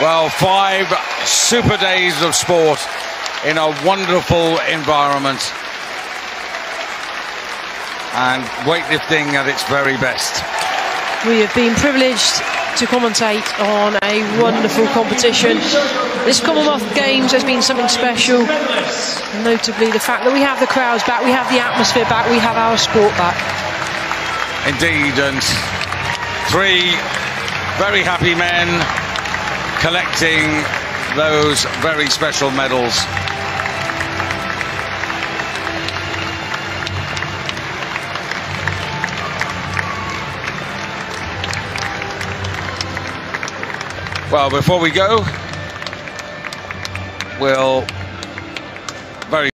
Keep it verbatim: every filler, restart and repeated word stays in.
Well, five super days of sport in a wonderful environment. And weightlifting at its very best. We have been privileged to commentate on a wonderful competition. This Commonwealth Games has been something special, notably the fact that we have the crowds back, we have the atmosphere back, we have our sport back. Indeed, and three very happy men collecting those very special medals. Well, before we go, we'll